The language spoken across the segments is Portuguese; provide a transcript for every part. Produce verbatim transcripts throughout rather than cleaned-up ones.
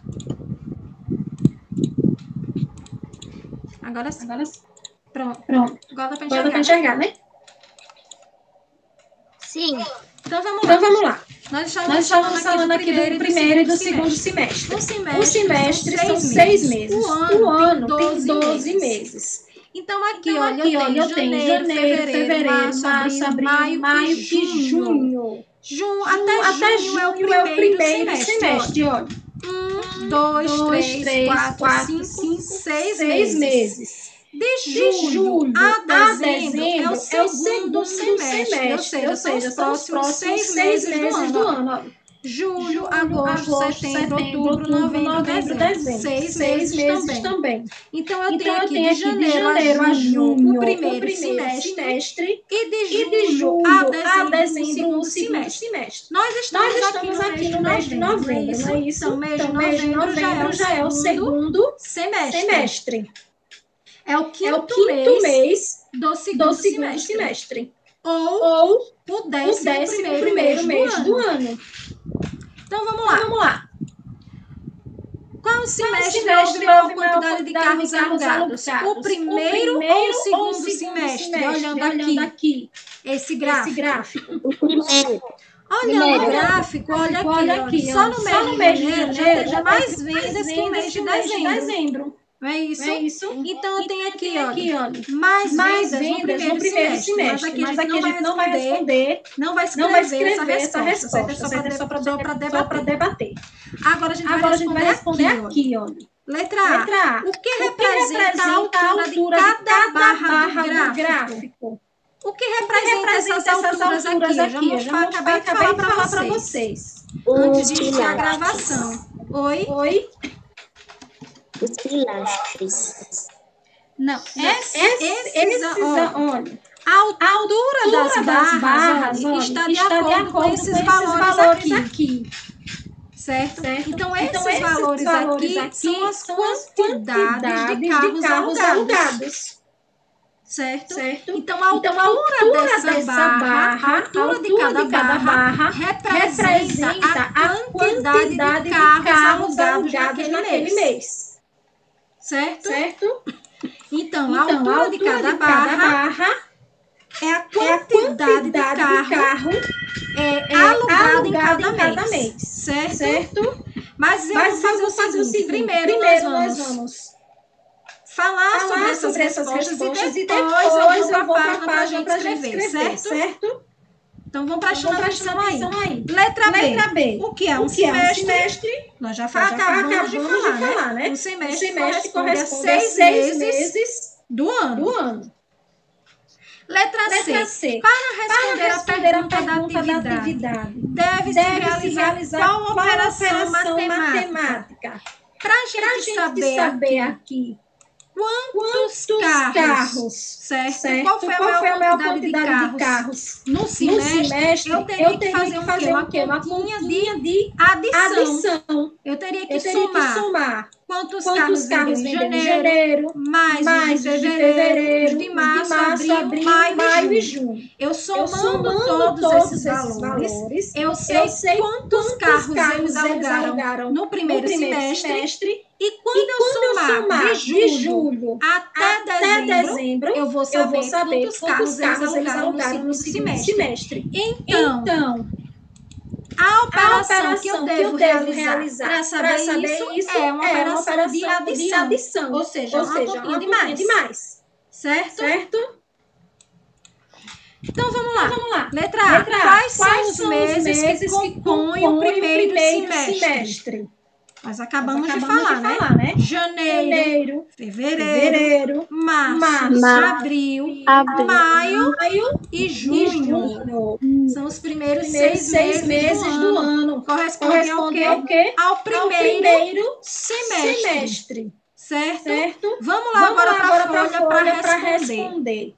Agora sim. Agora sim. Pronto. Pronto. Agora dá pra Agora dá pra enxergar. enxergar, né? Sim. Então vamos Então lá. vamos lá. Nós estávamos, Nós estávamos falando aqui do primeiro e do segundo semestre. semestre. O semestre, O semestre são são seis seis meses. meses. O ano, O ano tem tem doze doze meses. meses. Então aqui, Então, olha, aqui, eu tenho olha, eu tenho janeiro, janeiro, fevereiro, março, março, abril, abril, maio, maio e e junho. junho. Junho, Junho até, até junho, é o junho é o primeiro, primeiro semestre. semestre, Olha. olha. Um, dois, Dois, três, três, quatro, quatro, cinco, cinco, seis, seis meses. meses. De De julho, julho a a dezembro, dezembro é o segundo, é o segundo semestre, semestre, ou seja, ou seja, são os próximos seis seis meses, meses do do ano. ano. Ó. Julho, Julho, agosto, agosto, setembro, setembro, outubro, novembro, novembro, dezembro. dezembro. Seis, Seis meses, meses também. também. Então, eu Então, tenho eu aqui tenho de aqui de janeiro, janeiro a a junho, junho, o primeiro, o primeiro semestre, semestre, e de e julho, de julho a a dezembro, dezembro, o o segundo segundo semestre. semestre. Nós estamos, Nós aqui, estamos no aqui mês no mês de novembro, novembro, não não é é isso? isso? Então, mês de Então, mês de novembro já é novembro o já é o segundo segundo semestre. semestre. É o É quinto, o quinto mês, mês do segundo, do segundo semestre. semestre. Ou Ou o o décimo, décimo primeiro, primeiro mês, mês do, do ano. ano. Então, vamos Então, lá. vamos lá. Qual semestre, semestre houve maior houve maior quantidade de quantidade carros, de carros alugados? alugados? O primeiro, O primeiro ou o segundo, ou o segundo semestre? semestre? Olhando, Olhando aqui, aqui, esse gráfico. esse gráfico. O primeiro. Olhando Primeiro. o gráfico, olha aqui, Olha olha, aqui, só ó, no mês, só no de, mês de janeiro, janeiro já teve mais vendas que o mês de dezembro. dezembro. Não é isso? Não é isso? Então, eu tenho aqui, Tem aqui, olha, olha, mais mais vendas, no vendas primeiro, no primeiro semestre. semestre. Mas aqui a gente, não, vai não vai responder, não vai escrever, não vai escrever essa essa resposta, resposta. certo? É só para Só para debater. debater. Agora a gente vai Agora a gente responder, vai responder aqui, aqui, olha. olha. Letra A. Letra A. O que O que representa, representa a altura, de cada, barra, do, gráfico? gráfico? O que O que representa, representa essas alturas, aqui? Eu já, aqui? vou, Eu já vou acabei de falar para vocês. vocês. Antes de Os iniciar a pilastros. gravação. Oi? Oi? Os pilastros. Não. Esse, Esse, esses, esses, ó, olha, a altura, a altura das barras, barras olha, olha, está, de, está acordo de acordo com esses, com esses valores, valores aqui. aqui. Certo? Certo? Então, esses, Então, esses valores, valores aqui, aqui são as são as quantidades, quantidades de carros, de carros alugados. alugados. Certo? Certo? Então, a altura, Então, a altura dessa, dessa barra, barra, a altura, de, cada de cada barra, barra representa, representa a quantidade, de carros, carros alugados, alugados naquele, naquele mês. mês. Certo? Certo? Então, Então, a altura, a altura de cada, de barra, cada barra é a é a quantidade, quantidade de carro, de carro é, é alugado, alugado em cada, em cada mês. mês. Certo? Certo? Mas eu Mas vou fazer, eu o, vou fazer seguinte. o seguinte. Primeiro, Primeiro nós nós vamos vamos falar, falar sobre essas sobre essas respostas, respostas e e depois, depois eu vou para a página para a gente pra gente escrever, escrever, certo? certo? Então, vamos Então, prestando vamos atenção, prestando atenção aí. aí. Letra, Letra B. B. O que é um O que é um semestre? semestre? Nós já, Nós já acabamos, acabamos de de falar, falar, né? né? Um O semestre, semestre corresponde, corresponde a a seis, seis meses, meses do ano. do ano. Letra, Letra C. C. Para responder, Para responder a a pergunta, pergunta da da atividade, atividade, deve-se deve-se realizar, realizar qual qual operação, operação matemática? matemática? Para a gente, Para a gente saber, saber aqui, aqui quantos, quantos carros, carros, certo? certo? Qual foi a Qual maior, foi a maior quantidade, quantidade de, de carros carros no no semestre? semestre? Eu teria, Eu que teria fazer, que um fazer quê? Uma o quê? Uma continha continha de de adição. adição. Eu teria que Eu teria que somar somar quantos, quantos carros carros venderam em venderam em janeiro, janeiro, mais, mais os de os de fevereiro, fevereiro, os de os março, de março, abril, abril, maio, maio e e junho. junho. Eu somando, Eu somando todos, todos esses, esses valores, valores, eu sei, eu sei quantos, quantos carros, carros eles alugaram, alugaram no primeiro, no primeiro semestre, semestre. e quando, E eu, quando eu somar somar de julho, de julho até, até dezembro, dezembro, eu vou saber, eu vou saber quantos, quantos carros, carros eles eles alugaram, alugaram no segundo, no segundo semestre. semestre. Então, Então, a operação, a operação que eu que devo, eu devo realizar, realizar para saber, saber isso, isso é uma é uma operação, de, operação adição, de adição, ou seja, ou uma seja, continha uma de continha mais, de mais. certo? Certo? Então vamos lá. Então, vamos lá. Letra A. Letra A. Quais, Quais são os são meses, os meses que compõem, que compõem o primeiro, primeiro semestre? semestre? Nós acabamos, Nós de, acabamos falar, de né? falar, né? Janeiro, Janeiro, fevereiro, fevereiro, março, março, abril, Abril. maio maio e e junho. junho. São os primeiros, Primeiros seis, seis meses, meses do, do ano. ano. Correspondem ao Corresponde quê? ao quê? Ao Ao primeiro, primeiro semestre. semestre. Certo? Certo? Vamos lá Vamos agora lá para agora a para a folha para folha para responder. responder.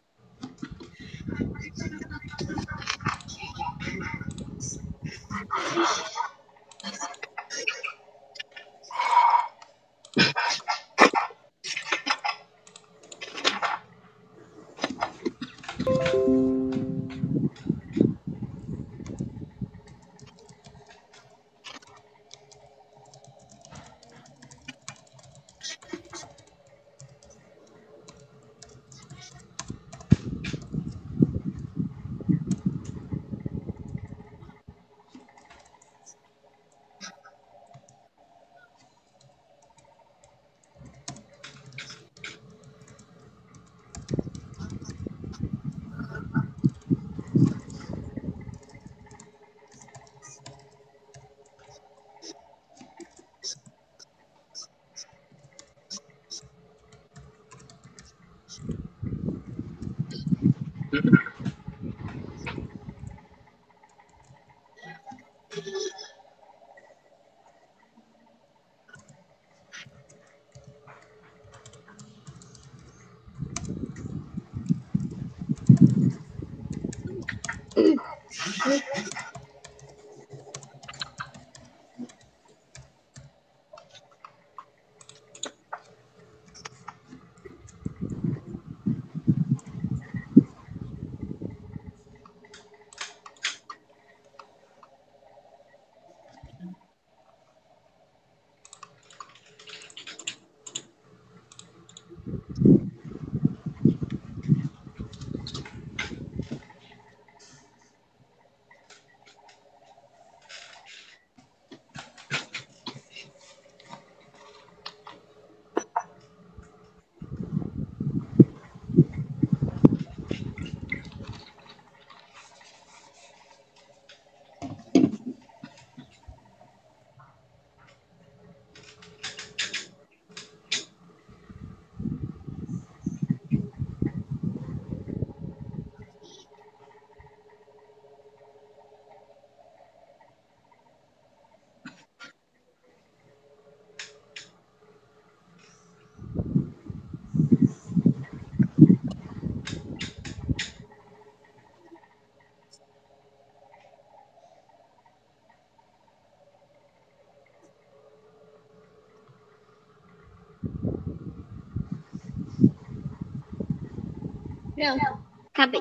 Pronto. Acabei.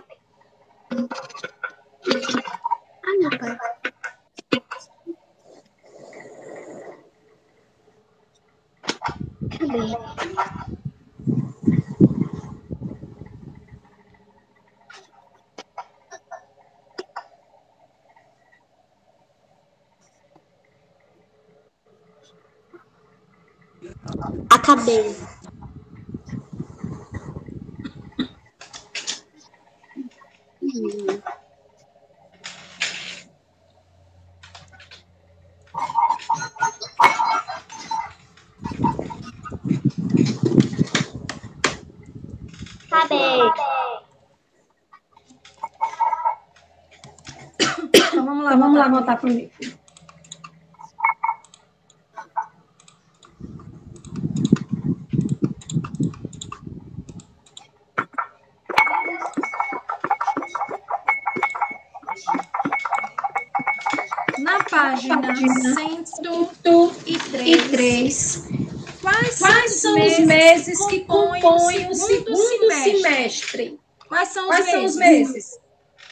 Ah, meu pai. Acabei. Acabei. Hum. Acabei. Então vamos lá, Então vamos lá voltar. voltar pro livro. Na página Página cento e e três, três. quais, Quais são os meses que compõem o segundo semestre? semestre? Quais são os Quais são meses? os meses?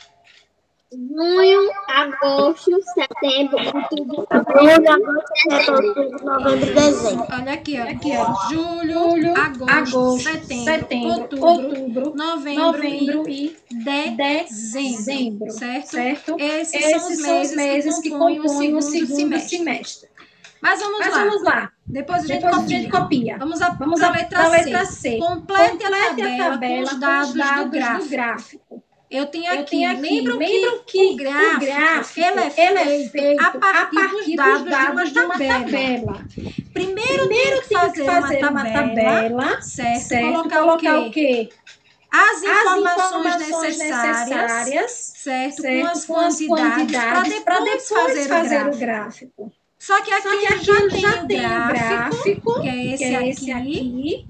Junho, agosto, setembro, outubro, novembro, dezembro. novembro, dezembro. Olha aqui, ó. Aqui, ó. Julho, Julho, agosto, agosto, setembro, setembro, outubro, outubro, novembro, novembro e e dezembro, dezembro, certo? certo? Esses, Esses são os meses que compõem o segundo, segundo semestre. semestre. Mas vamos Mas lá. vamos lá. Depois a gente Depois a copia. gente copia. Vamos a, Vamos para a a letra, pra C. letra C. Complete, a Complete tabela, a tabela com os dados, do, gráfico. do gráfico. Eu tenho Eu aqui, tenho aqui, lembram, lembram que, que o gráfico, o gráfico ele é feito, ele é feito a partir, a partir dos dados, dos dados de uma tabela. tabela. Primeiro, Primeiro tem que fazer, fazer uma, tabela, uma tabela, certo? certo? Colocar, Colocar o quê? o quê? As informações, As informações necessárias, necessárias, certo? certo? Com as Com as quantidades, para depois, depois fazer, fazer o o gráfico. gráfico. Só que aqui, Só que aqui já, tem, já o tem o gráfico, gráfico, que é esse, que é aqui, esse aqui,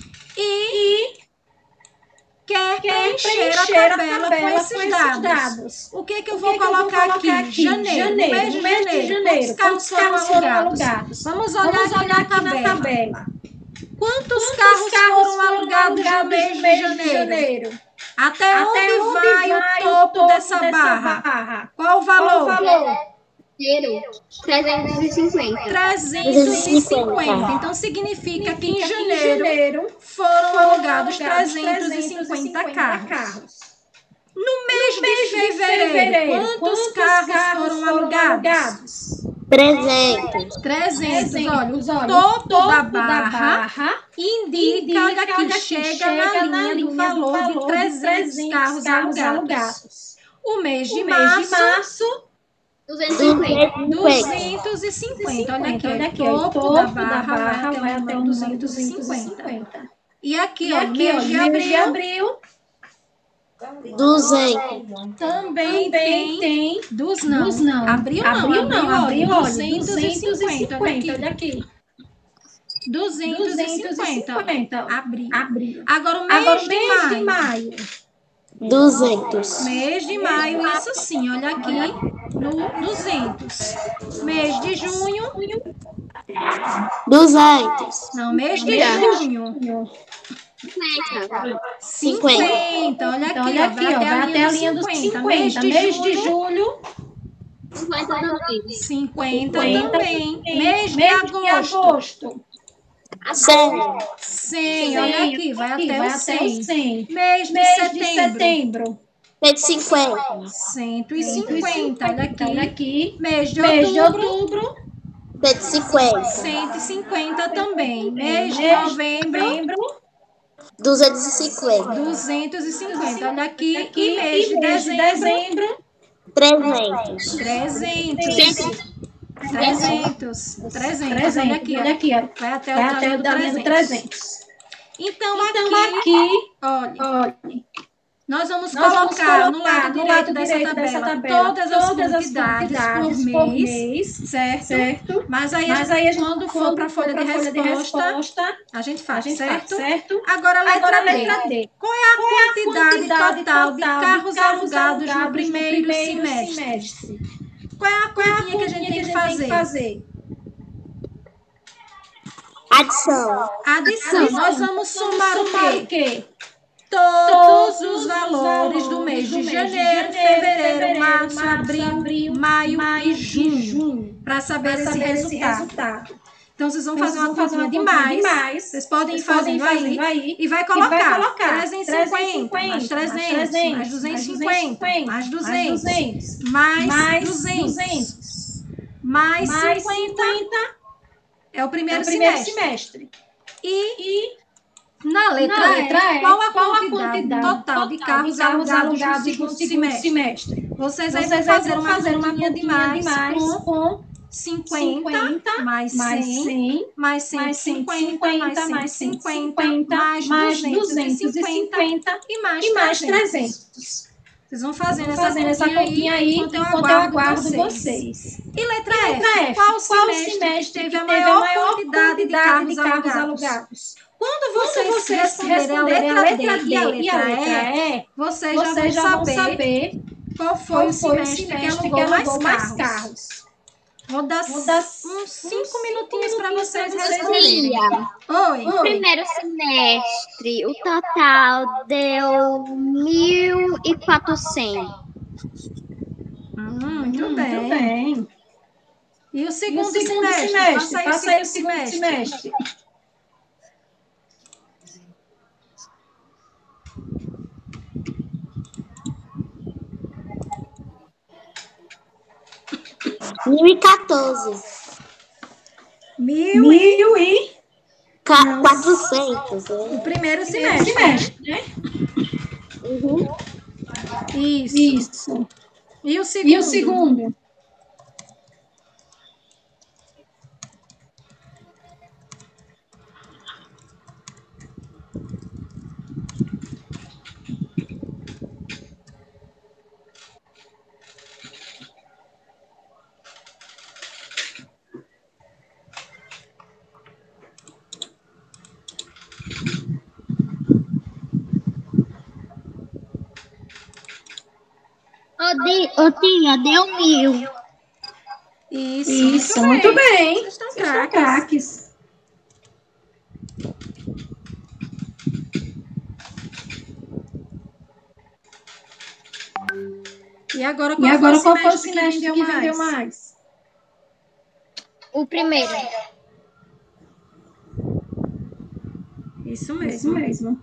e, e quer quer preencher, preencher a a tabela, tabela com esses, com esses dados. dados. O que, que eu O vou que que eu colocar, vou aqui? colocar aqui? Janeiro. Janeiro, No mês de no mês de janeiro. janeiro. Quantos carros, Quantos foram, carros foram alugados? alugados? Vamos olhar, Vamos aqui, olhar na, aqui tabela. na tabela. Quantos, Quantos carros, carros foram alugados, alugados no mês, no de, mês janeiro? de janeiro? Até, Até onde, onde vai, vai o topo, topo dessa, dessa barra? barra? Qual o valor? Qual o valor? trezentos e cinquenta. trezentos e cinquenta. Então, significa que em janeiro foram alugados trezentos e cinquenta carros. No mês, No mês de, fevereiro, de fevereiro, quantos, quantos carros, carros foram, foram alugados? alugados? trezentos. trezentos. Olha, o Olha, topo, topo da, da barra barra indica, indica, olha aqui, olha aqui, chega, na linha do valor, de trezentos, carros, carros alugados. alugados. O mês de O mês março, de março, duzentos e cinquenta. duzentos e cinquenta. Olha aqui, olha aqui, o topo, da barra, barra vai até o número duzentos e cinquenta. E aqui, E ó, aqui, mês ó, de mês de abril, abril também, também tem, tem dos não. dos não. Abril não, Abril não, abril, olha, duzentos e cinquenta. Olha aqui, olha aqui. duzentos e cinquenta. Abril. Abril. Agora o mês, Agora, o de, mês maio. de maio. duzentos. Mês de maio, isso sim, olha aqui, no duzentos. Mês de junho, duzentos. não, mês de junho, cinquenta. Olha aqui, Então, olha aqui, ó, vai até a linha dos cinquenta. cinquenta. Mês de julho, cinquenta também. cinquenta cinquenta também. também. Mês de Mês de agosto, agosto, cem. cem. Olha aqui, vai aqui, até vai o até o cem. cem. Mês de Mês de setembro, setembro, cento e cinquenta. cento e cinquenta. Olha aqui. olha aqui. Mês de Mês de outubro, outubro, cento e cinquenta. cento e cinquenta também. Mês de mês de novembro, novembro, duzentos e cinquenta. duzentos e cinquenta. Olha aqui. aqui, E mês de e mês de dezembro, dezembro, trezentos. trezentos. trezentos. trezentos. Olha aqui, olha ó. aqui, ó. Vai até Vai o até o da linha do trezentos. trezentos. Então, Então, aqui, aqui, olha, olha, nós vamos nós vamos colocar no colocar lado no direito, lado dessa, direito tabela, dessa tabela todas as todas as quantidades, quantidades por por mês, mês, certo? certo? Mas aí, Mas a aí, a gente, gente, quando for para a folha, de, folha de resposta, resposta, a gente a faz, gente certo? faz, certo? Agora, a letra, Agora, a D. letra D. Qual é a Qual é a quantidade, quantidade total, de carros, carros alugados, no alugados primeiro, no primeiro semestre? semestre? Qual é a Qual é a continha que a gente tem que fazer? fazer? Adição. Adição. Nós vamos somar, Somar o quê? o quê? todos os valores do mês de janeiro, fevereiro, março, abril, maio e junho, para saber esse resultado. Então, vocês vão fazer uma continha de mais. Vocês podem ir fazendo aí e vai colocar trezentos e cinquenta, mais trezentos, mais duzentos e cinquenta, mais duzentos, mais duzentos, mais cinquenta. É o primeiro semestre. E na letra E, qual a quantidade total de carros alugados no segundo semestre? Vocês aí vão fazer uma continha de mais com cinquenta, mais cem, mais cento e cinquenta, mais cento e cinquenta, mais duzentos e cinquenta e mais trezentos. Vocês vão fazendo essa continha aí enquanto eu aguardo vocês. E letra F, qual semestre teve a maior quantidade de carros alugados? Quando vocês responderem a letra D e a letra E, vocês já vão saber qual foi o semestre que alugou mais carros. Vou dar uns cinco minutinhos para vocês responderem. Oi. No primeiro semestre, o total deu mil e quatrocentos. Hum, muito bem. Muito bem. E o segundo, e o segundo semestre? semestre? Passa aí o segundo semestre. semestre. Mil e quatorze. Mil, Mil e quatrocentos. O primeiro semestre, semestre né? Uhum. Isso. Isso. E o segundo? E o segundo? Ô, tia, deu mil. Isso, Isso, muito, muito bem. bem. Vocês estão Vocês estão craques. E agora, qual, e agora, foi, qual o foi o semestre semestre que que vendeu vendeu mais? mais? O primeiro. Isso mesmo. Isso mesmo.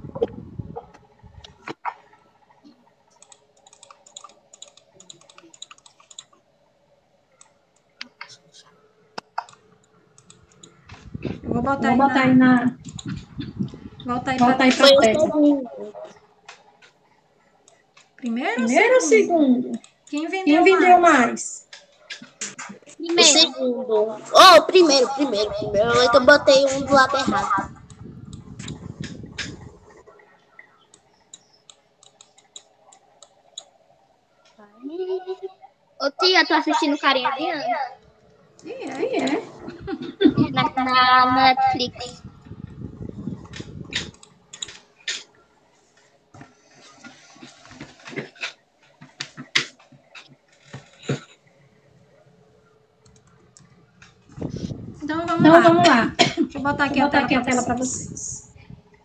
Eu vou botar, Vou aí, botar na... aí na... Volta aí Volta pra, aí pra Foi o tela. segundo. Primeiro, Primeiro ou segundo? segundo? Quem vendeu, Quem vendeu mais? mais? O Primeiro. segundo. Oh, o primeiro, primeiro, primeiro. É que eu botei um do lado errado. Ô, tia, tô assistindo Carinha de Ana. Ih, é? Quem é? Na, na Netflix. Então vamos Então lá. vamos lá. Deixa eu botar aqui, Vou a, botar tela aqui a tela pra para vocês. vocês.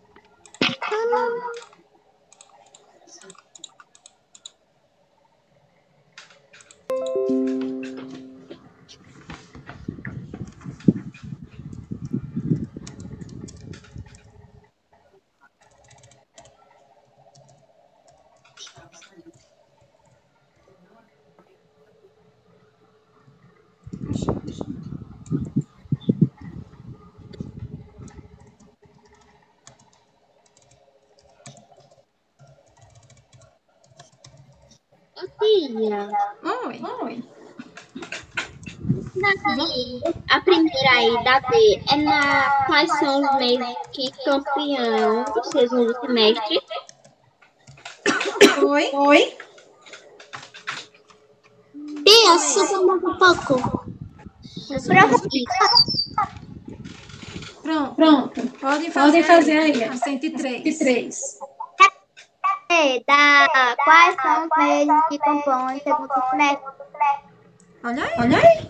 Ô, tia. Oi. Oi. Na, a primeira aí da B é na quais são os meses que campeão do segundo semestre. Oi. Oi. Tia, suba mais um pouco. Pronto. Pronto. Podem fazer, Podem fazer aí. aí. A cento e três. E três. É, da quais são os meses que compõem o segundo semestre. Olha aí. Olha aí.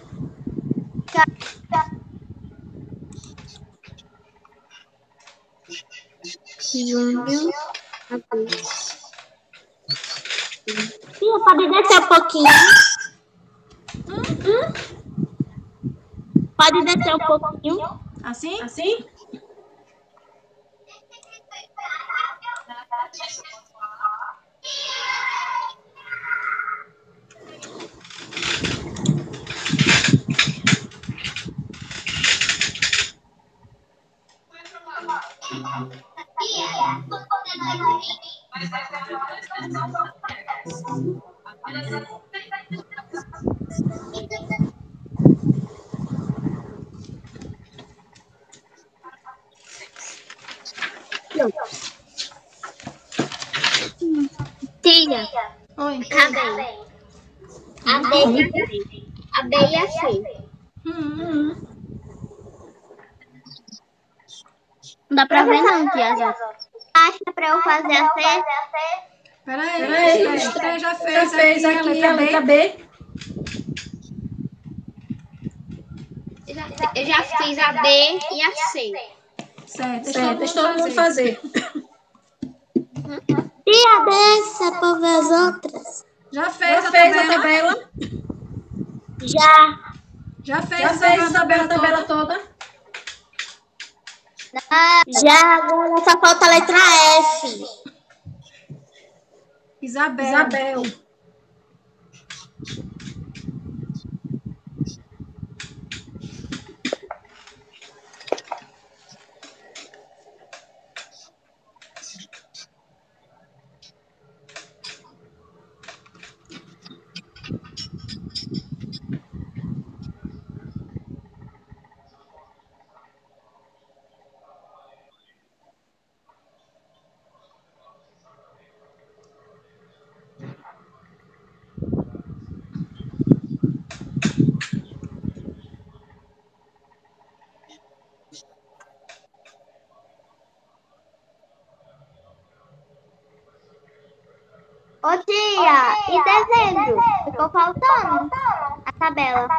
Junho, Tia, pode descer um pouquinho. Hum? Pode descer um pouquinho. Assim? Assim? Tia, Oi. acabei. A B e a C. A B e a C. Hum. Não dá pra ver não, tia. Acha pra eu fazer a C? Peraí, Peraí, Esther já já fez, fez aqui, aqui a a letra letra B. B. Eu já, eu já fiz a B e a C. Certo, deixa Certo, deixa todo mundo fazer. Tia, desça pra ver as outras. Já fez, Já a, fez tabela? a tabela? Já. Já fez, Já a fez a tabela, tabela, toda? toda? Já, agora só falta a letra F. Isabel. Isabel. Ô tia, e dezembro? Ficou faltando a tabela.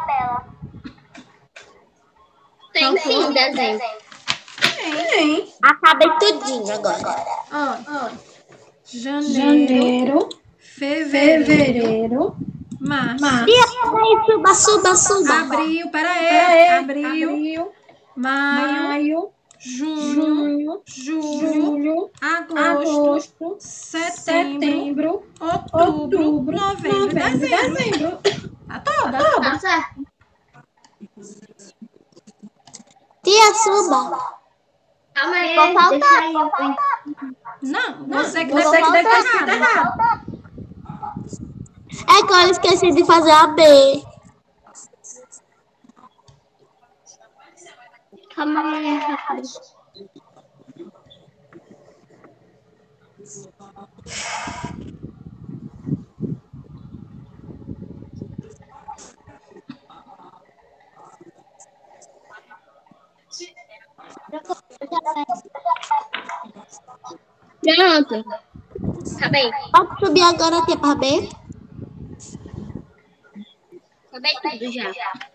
Tem sim, dezembro. Tem. Acabei tudinho agora. Ó, janeiro, Janeiro, fevereiro, fevereiro, março, março. Tia, peraí, suba, suba, suba. abril, peraí, Peraí, abril, abril, maio, maio, junho, junho, julho, julho, agosto, agosto, setembro, setembro, outubro, outubro, novembro, novembro, dezembro. dezembro. Tá toda? Tá certo. Tia, suba. Calma aí, deixa aí. eu- Não, você que Você deve que ter deve ter escrito escrito errado. errado. É que eu esqueci de fazer a B. Calma aí, rápido. Pronto. Acabei. Pode subir agora, tia, pra B? Acabei tudo já.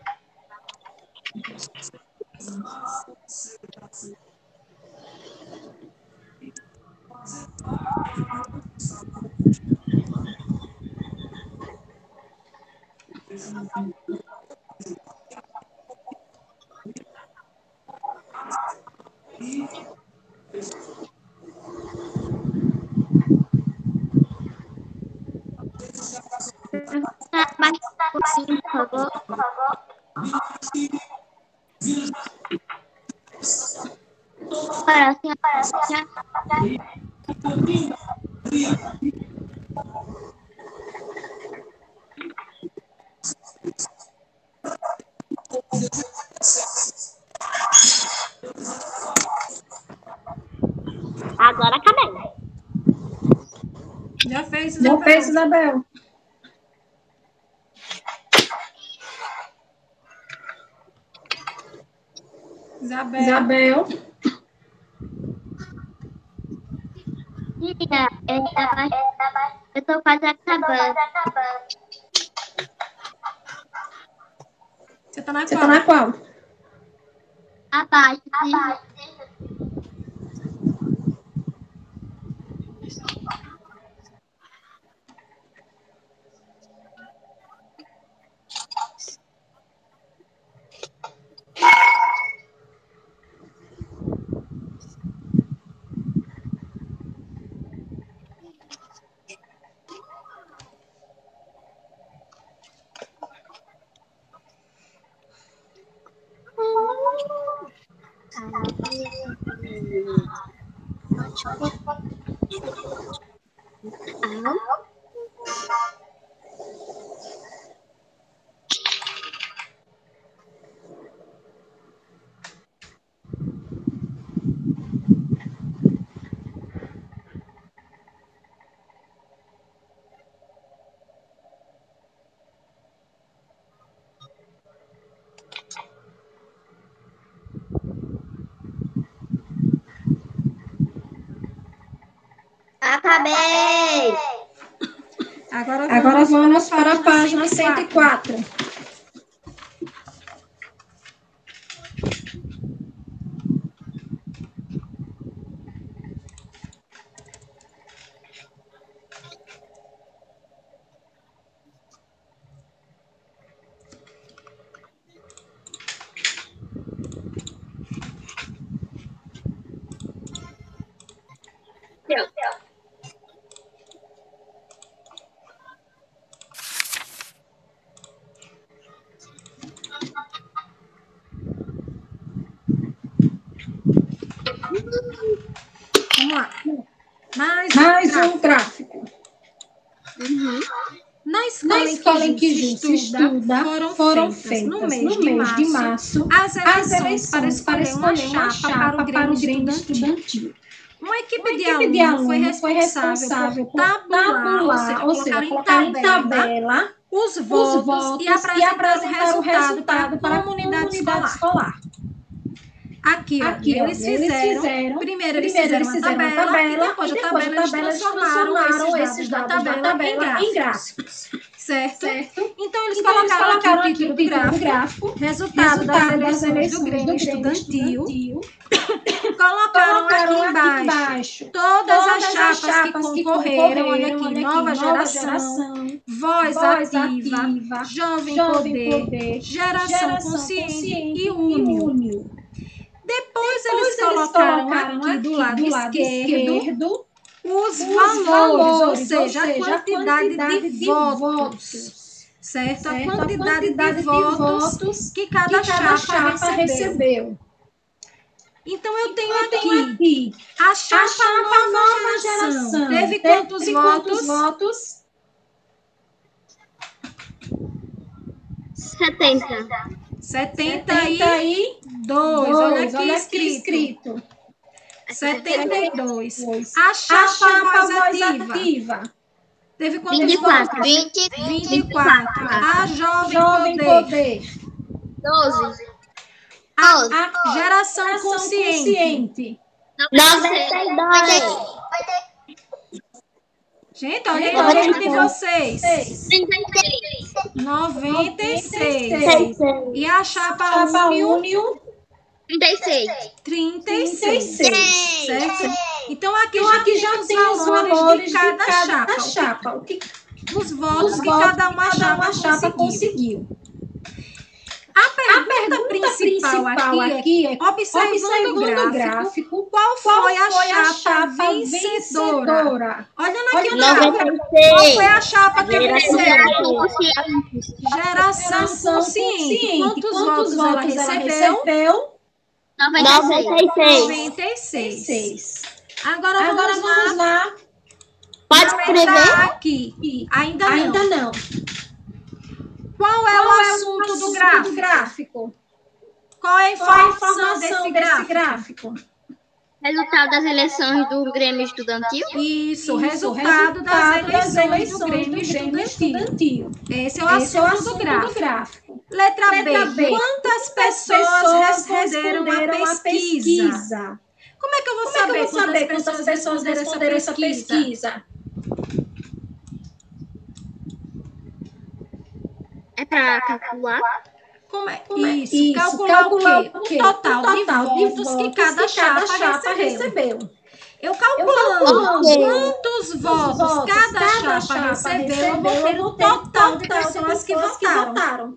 Mais um pouquinho, por favor. Para, assim, assim. Agora acabei. Já fez, Já Isabel. fez, Isabel. Isabel. Isabel. Tia, eu tava, eu tô quase acabando. Você tá na Você qual? tá na qual? Abaixo, sim. Acabei! Agora vamos, Agora vamos para para a página cento e quatro. Vamos lá. Mais, Mais um um gráfico. Uhum. Na escola, Na escola em que Ju Ju se estuda, foram, foram feitas, feitas no mês, de, março, de março as eleições, as eleições para escolher uma chapa para o Grêmio Estudantil. Uma equipe, Uma de, equipe aluno de aluno foi foi responsável, responsável por por tabular, tabular, ou seja, colocar, colocar em em tabela, tabela os os votos, votos e apresentar, e apresentar o resultado, o resultado para a comunidade, comunidade escolar. escolar. Aqui, ó, Aqui, eles, ó, fizeram, eles fizeram, primeiro eles primeiro fizeram, eles uma, fizeram tabela, uma tabela, e depois, e da depois tabela, a tabela eles transformaram esses dados, da tabela, tabela em em gráficos. gráficos. Certo? Certo? Então, eles Então, colocaram, eles colocaram aqui aqui o título do gráfico, resultado, resultado das das eleições, eleições do Grêmio, do Grêmio Estudantil, Estudantil. colocaram, Colocaram aqui embaixo, embaixo todas, todas as chapas, as chapas que que concorreram, olha concorreram, aqui, olha aqui, nova, nova geração, geração, voz, voz ativa, ativa, jovem, jovem poder, poder, geração, geração consciente, consciente e e únio. únio. Depois, Depois eles eles colocaram, colocaram aqui do lado, do lado esquerdo, esquerdo os, os valores, valores, ou ou seja, seja, a quantidade, quantidade de, de votos, votos, certo? certo? A quantidade, A quantidade de, de votos votos que cada, que cada chapa, chapa recebeu. recebeu. Então, eu tenho, Eu aqui, tenho aqui a chapa, a chapa nova, nova geração. geração. Teve, Teve quantos, quantos votos? votos? setenta. setenta e dois. Olha aqui, Olha escrito. escrito. setenta e dois. dois. A chapa, A chapa voz, voz ativa. ativa. Teve quantos vinte e quatro. votos? vinte, vinte e quatro. A jovem, Jovem poder. poder. doze. A, doze, a geração, Geração consciente. consciente. noventa e dois, Gente, olha aí, Gente, olha olha aí de aí. vocês. Seis. trinta e seis. noventa e seis. Seis. E a chapa, Chapa únio, únio. trinta e seis. trinta e trinta e seis. seis. Certo? Então, aqui Então já aqui tem já os tem os valores, valores de cada, chapa. cada chapa. O que, Os votos os que votos cada uma que chapa, cada uma chapa conseguiu. conseguiu. A pergunta, A pergunta principal, principal aqui, aqui é, é, observando, observando o gráfico, o gráfico, qual foi, qual a, foi a chapa chapa vencedora? vencedora? Olhando aqui o Olhando gráfico, noventa e qual seis. foi a chapa que Geração venceu? consciente. Geração, Geração consciente. consciente. Quantos, Quantos votos, ela votos ela recebeu? recebeu? noventa e seis. noventa e seis. seis. Agora, Agora vamos, vamos lá. lá. Pode Comentar escrever? aqui. Ainda, Ainda não. não. Qual é Qual o é o assunto, assunto do gráfico? do gráfico? Qual é a Qual é a informação, informação desse, desse gráfico? gráfico? Resultado das eleições do Grêmio Estudantil. Isso, o Isso, resultado, das, eleições das eleições do Grêmio, Estudantil. Estudantil. Esse é o Esse é o assunto, assunto do, gráfico. do gráfico. Letra, Letra B. B. Quantas pessoas, Pessoas responderam, responderam a a pesquisa? pesquisa. Como é que eu vou Como é saber, que eu vou saber quantas quantas pessoas pessoas responderam essa responderam essa pesquisa? pesquisa? É para calcular. Como é? Como é? Isso, Isso, calcular, calcular o quê? o quê? O total, O total de, votos de votos que cada, que cada chapa, chapa recebeu. recebeu. Eu calculando calculando quantos votos, votos cada, cada chapa, chapa recebeu, eu vou recebeu, ter eu o vou ter o total de total de pessoas que pessoas que votaram. votaram.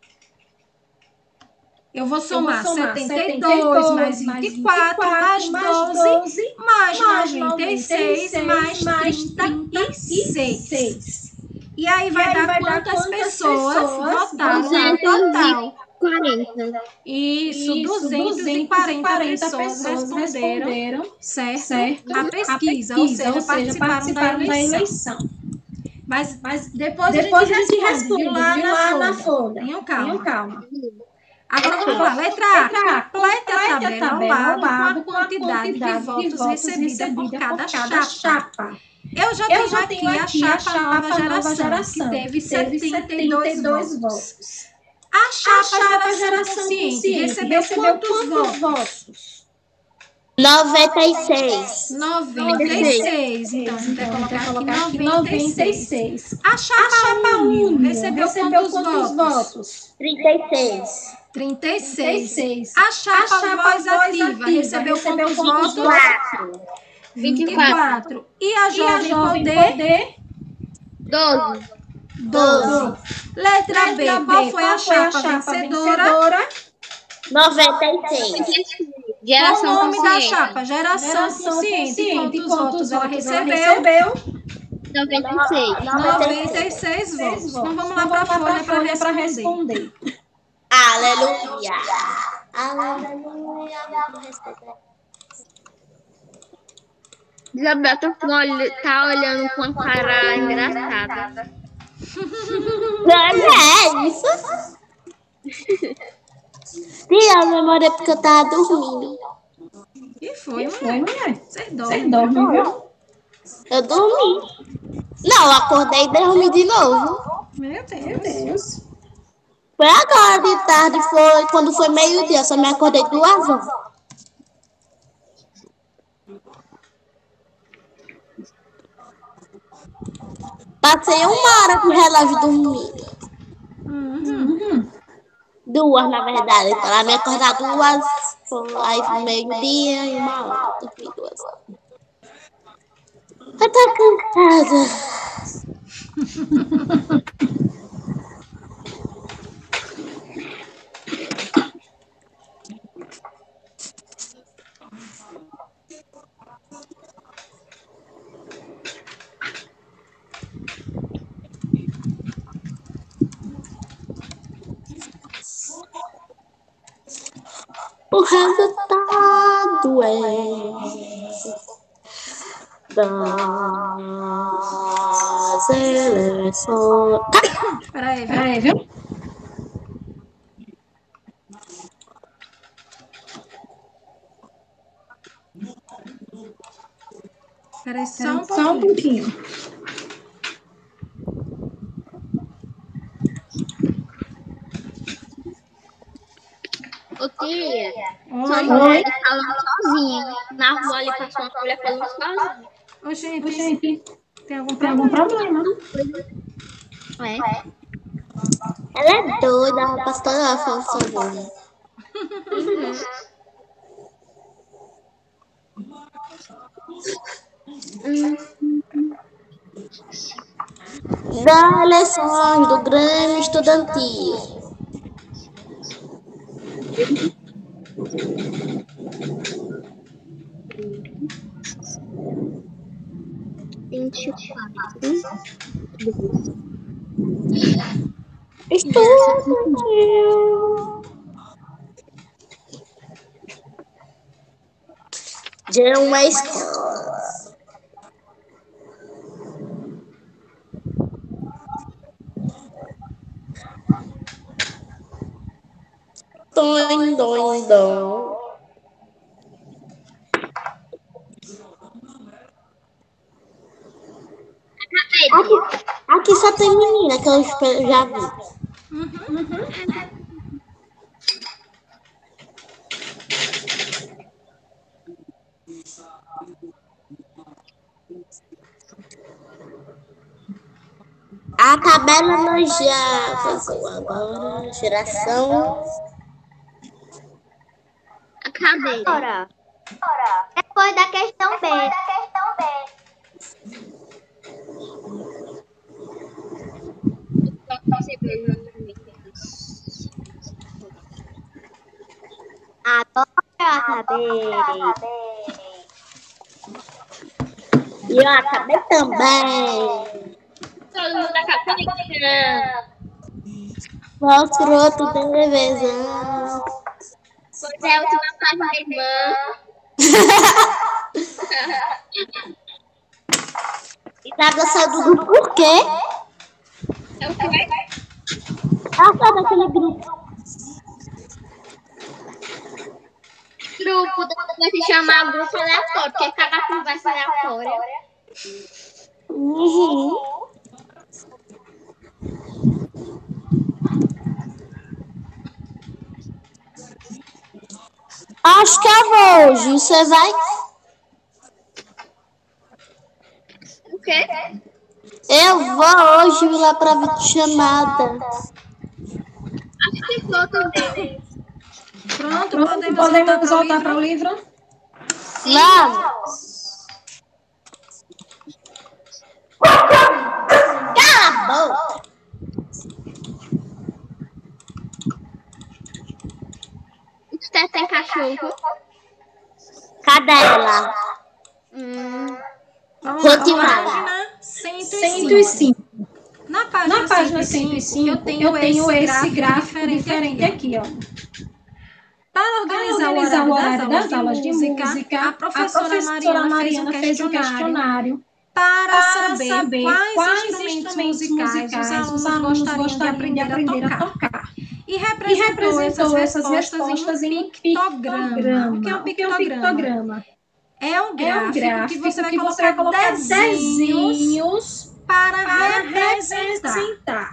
Eu vou somar, Eu vou somar setenta e dois mais vinte e quatro mais doze mais noventa e seis mais trinta e seis. E aí vai, e aí dar, vai quantas dar quantas pessoas, pessoas votaram no total? quarenta. Isso, Isso duzentas e quarenta pessoas responderam, responderam certo, certo a, pesquisa, a pesquisa, ou seja, ou seja participaram, participaram da, eleição. da eleição. Mas, Mas depois, depois a gente responde, viu lá, lá na folha. Tenham calma. calma. Agora vamos lá. Letra A. Complete a tabela ao lado com a quantidade de votos recebida por cada chapa. Eu já tenho, Eu já tenho aqui, aqui a chapa Nova Geração, geração que teve setenta e dois votos. A chapa, a chapa Geração, geração Consciente, consciente recebeu, recebeu quantos, quantos votos? noventa e seis. noventa e seis. Então, a gente vai colocar aqui noventa e seis. A chapa, a chapa Único recebeu, recebeu quantos, quantos votos? trinta e seis. trinta e seis. A chapa, a chapa Voz Ativa, ativa recebeu, recebeu quantos, quantos votos? quatro. vinte e quatro. E a Jovem, e a Jovem Poder? Poder? doze. doze. Letra, Letra B. B. Qual foi, Qual a, chapa foi a chapa vencedora? vencedora? noventa e seis. Qual o nome consciente. da chapa? Geração, Geração Consciente. Consciente. Quantos, Quantos votos ela recebeu? recebeu? noventa e seis. noventa e seis votos. Então vamos lá para a folha para responder. responder. Aleluia. Aleluia. Isabel tá, tá olhando com uma cara engraçada. Não é isso? Tia, a memória é porque eu tava dormindo. E foi, e foi, mulher? Você dorme, Você dorme, viu? Eu dormi. Não, eu acordei e dormi de novo. Meu Deus. Meu Deus. Foi agora de tarde, foi quando foi meio-dia, só me acordei duas horas. Passei uma hora com o relógio dormindo. Uhum. Duas, na verdade. Ela me acordar duas, aí meio-dia e uma hora. Dormi duas horas. Eu tô cansada. O resultado é das eleições. Peraí, peraí, viu? Peraí, só um pouquinho. Só um pouquinho. Ô tia, sua mãe falando sozinha. Na rua ele passou uma mulher falando sozinha. Ô, gente, Ô, gente, tem algum tem problema? problema? É. Ela é doida, a pastora ela falando sozinha. Uhum. Das eleições do Grêmio Estudantil. vinte e quatro. Estudantil. De uma escola. Dom, dom, dom. Aqui, aqui só tem menina que eu já vi. Uhum. Uhum. A tabela nós já fazemos agora. Geração. Acabei. Ora. Depois da questão B. Agora eu acabei. E eu acabei também. todo mundo acaba conectando. Mostra outro televisão. Pois é, a última página da irmã. E tá gostando do grupo por quê? É o que vai? Ah, tá daquele grupo. Grupo, vai se chamar grupo aleatório, porque cada conversa aleatória. Uhum. Acho que eu vou hoje. Você vai? O quê? Eu vou hoje lá pra videochamada. Acho que vou também. Pronto, Pronto, podemos, podemos voltar voltar para para o o livro? livro? Vamos! Cala a boca! Você tem cachorro? Cadela. Hum. Vamos lá, Rottweiler. página cento e cento e cinco. cinco. Na página, Na página cento e cento e cinco, cinco, eu tenho, eu tenho esse, esse gráfico diferente, diferente aqui. aqui, ó. Para organizar, Para organizar o horário das, aulas de música, música, a professora, a professora Mariana, Mariana fez um fez um questionário, questionário para, para saber, saber quais, quais instrumentos, instrumentos musicais, musicais os alunos gostariam de aprender, a, tocar. E representou, e representou essas essas respostas em um pictograma. O que é um O que é um pictograma? pictograma? É um gráfico, É um gráfico que você vai que colocar, você vai colocar desenhos, desenhos para, para representar. representar.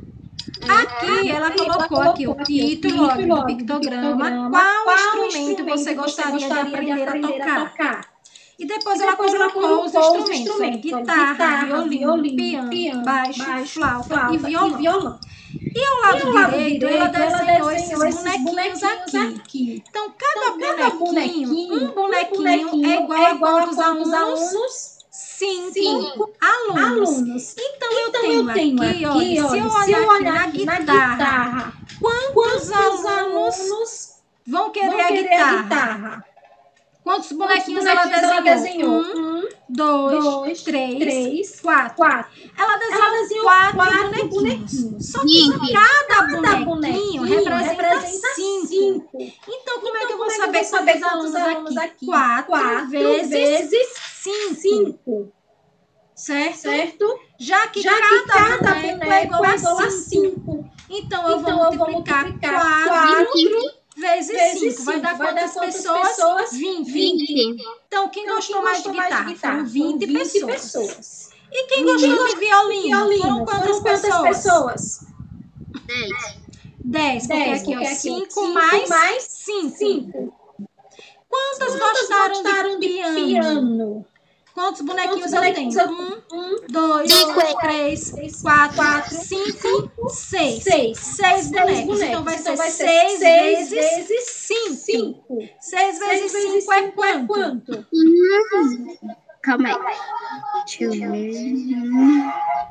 Aqui ela colocou aqui o título do pictograma, qual instrumento você gostaria de aprender a tocar. E depois, ela colocou os instrumentos, ó, guitarra, violino, piano, baixo, flauta e violão. E ao lado, E ao lado direito, direito, ela desenhou ela esses desenhou esses bonequinhos aqui. aqui. Então, cada, Então, cada bonequinho, bonequinho, um bonequinho, bonequinho é igual é a igual a quantos quantos alunos? alunos? Cinco, Cinco alunos. alunos. Então, eu Então, tenho, eu tenho aqui, aqui, olha, se eu olha, se eu olhar olhar aqui aqui na na guitarra, guitarra, quantos, quantos alunos, alunos vão querer, vão a, querer guitarra? a guitarra? Quantos bonequinhos, Quantos bonequinhos ela ela desenhou? desenhou? Um, Um, dois, dois, três, três, quatro. quatro. Ela desenhou, Ela desenhou quatro, quatro bonequinhos. bonequinhos. Só que Gente, cada, Cada bonequinho, bonequinho representa, representa cinco. cinco. Então, como é Então, que eu vou como é que saber, eu vou saber quantos, quantos alunos, alunos aqui? aqui? Quatro, Quatro vezes, vezes cinco. cinco. Certo? Certo? Já que Já cada, que cada boneco, boneco é igual é a igual a cinco. cinco. Então, eu vou Então, eu vou multiplicar multiplicar quatro vinte vezes vezes cinco. Vai cinco. dar Vai quantas, dar quantas pessoas? pessoas? vinte. vinte. Então, quem Então, gostou quem mais gostou de mais guitarra? de guitarra? Foram vinte, vinte pessoas. pessoas. E quem E gostou quem de gostou violino? Violino. Foram quantas, Foram quantas pessoas? pessoas? dez. dez. Porque Dez, aqui, porque ó, aqui, ó, cinco cinco mais mais cinco. cinco. Quantas, Quantas gostaram, gostaram de de piano? piano? Quantos bonequinhos Quantos eu bonequinhos tenho? eu Um, Um, dois, Cinco. três, três, quatro, quatro, cinco, seis. seis. Seis bonecos. Então, vai Então, ser vai ser seis seis vezes vezes cinco. cinco. Seis vezes cinco é quanto? quanto? Hum. Calma aí. Deixa eu ver.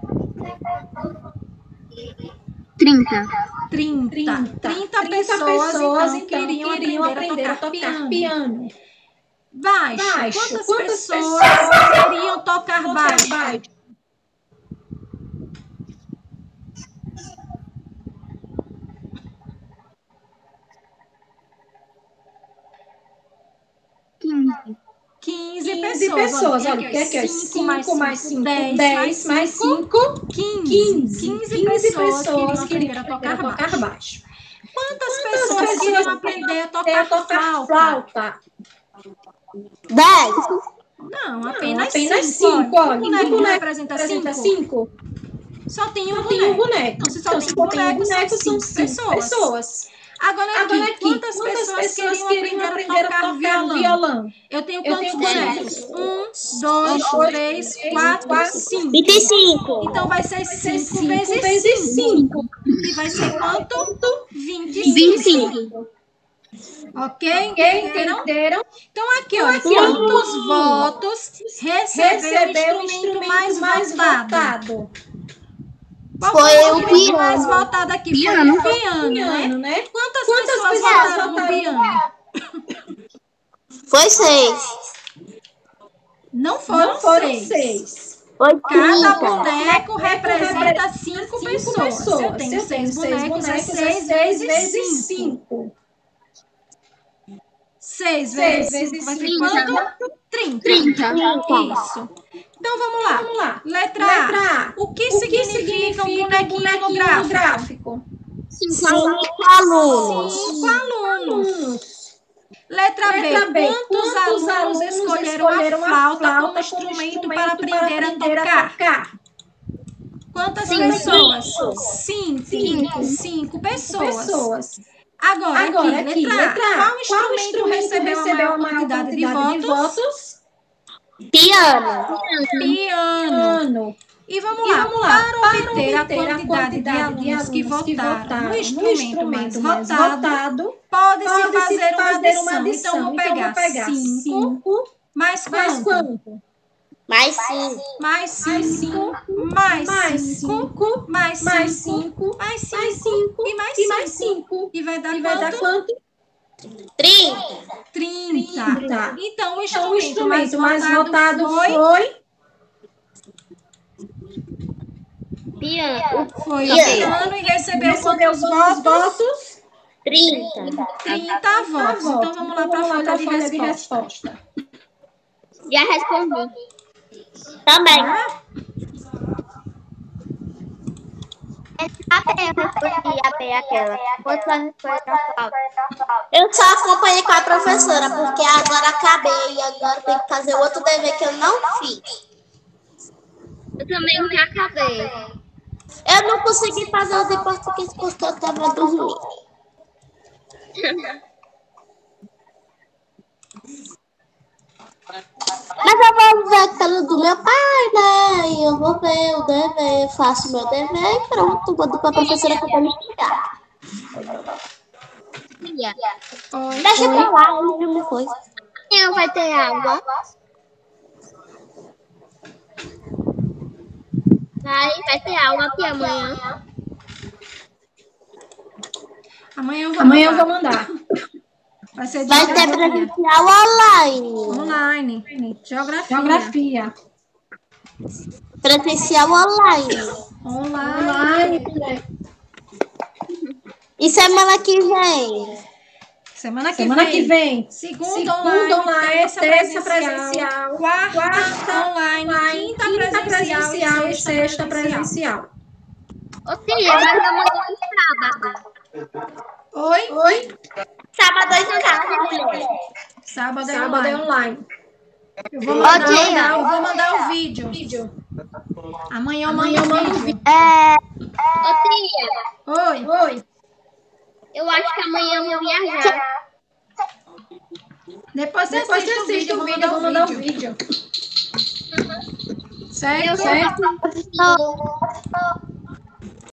trinta. trinta. trinta. trinta pessoas, então, então, queriam, queriam aprender a tocar, piano. piano. Baixo. Baixo. Quantas, Quantas pessoas, pessoas queriam tocar Tocar baixo? baixo. quinze. quinze, quinze pessoas. pessoas. Olha, Olha, o que é que é? cinco mais cinco, dez dez mais cinco, quinze. quinze. quinze pessoas queriam aprender a tocar baixo. Quantas pessoas queriam aprender a tocar flauta? flauta? Dez. Não, apenas Apenas cinco. cinco. Olha, O boneco boneco representa representa cinco? cinco? Só tem um Só boneco. tem um boneco. Então, se só Então, tem se um só tem um boneco, boneco, são são cinco cinco pessoas. pessoas. Agora aqui, Agora aqui, quantas, pessoas, queriam aprender, aprender a tocar, violão? violão? Eu tenho Eu quantos tenho bonecos? quantos? Um, dois, dois, três, três, quatro, quatro, cinco. Vinte e cinco. Então vai ser Vai ser cinco cinco vezes vezes cinco. cinco. E vai ser quanto? vinte e vinte e cinco. cinco. Ok? Quem Entenderam? entenderam? Então aqui, olha, Aqui, quantos votos recebeu, Recebeu o instrumento mais, votado? votado. Qual Foi foi o o instrumento piano. mais votado aqui? Piano. Foi o piano, Piano, né? né? Quantas, Quantas pessoas, pessoas votaram no votaram no piano? Foi seis. Não foram, Não foram seis. seis. Cada boneco representa cinco pessoas. Se eu tenho seis bonecos, é seis vezes cinco. seis vezes cinco vai ser quanto? trinta. Isso. Então, vamos lá. Vamos lá. Letra A. O que significa um bonequinho no gráfico? Cinco alunos. Cinco alunos. Letra B. Quantos alunos escolheram a flauta como instrumento para aprender a tocar? Quantas pessoas? Cinco. Cinco pessoas. Agora, Agora aqui, aqui, letra A. letra A. Qual Qual instrumento instrumento recebeu a recebeu maior a maior quantidade de quantidade de votos? votos? Piano. Piano. Ano. E vamos E lá, vamos lá, para para obter a obter a quantidade de quantidade alunos de alunos que que votaram votaram no no instrumento instrumento mais mais votado, votado, pode-se pode-se fazer uma fazer uma adição. Então, adição. vou Então, pegar vou pegar cinco, cinco, mais mais quanto? quanto? Mais cinco. Mais cinco, mais Mais cinco, cinco, mais mais cinco, cinco, mais mais cinco, cinco, e mais e mais cinco. cinco. E vai dar E vai dar quanto? quanto? Trinta. trinta. trinta. Então, o Então, o instrumento mais instrumento mais votado votado foi... foi Piano. Foi o Piano. piano e recebeu recebeu quantos quantos votos? votos? Trinta. trinta votos. Então, vamos lá para a folha de resposta. resposta. Já respondi. Também. A B, eu respondi a B aquela. Quantos anos foi a flauta? Eu só acompanhei com a professora, porque agora acabei e agora tenho que fazer outro dever que eu não fiz. Eu também já acabei. Eu não consegui fazer os em português porque eu estava dormindo. Mas eu vou ver pelo do meu pai, né? E eu vou ver o dever, faço o meu dever e pronto. Mando pra professora que eu vou me explicar. Tia, Oi. Deixa pra lá, ele viu uma coisa. amanhã vai ter aula. Vai, vai ter aula aqui amanhã. Amanhã eu vou Amanhã eu mandar. vou mandar. Vai ser de Vai ter geografia. presencial online. Online. Geografia. Geografia. Presencial online. Online. Online. E semana que vem? Semana que Semana vem. que vem. Segunda, Segunda online, online, terça, terça presencial, presencial, quarta, quarta online, online, quinta, quinta presencial, presencial e sexta presencial. Ô tia, mas amanhã é sábado. Oi? Oi? Sábado em casa, mulher. Sábado é Sábado é online. online. Eu vou mandar, Ô, tia. mandar- eu vou mandar o vídeo. Amanhã eu mando Amanhã eu o mando o vídeo. vídeo. É, Ô tia, Oi. Oi. eu acho que amanhã eu vou viajar. Depois você Depois você assiste o assiste vídeo, o eu vídeo, eu vou vou mandar mandar o o vídeo. vídeo. Certo? Certo? eu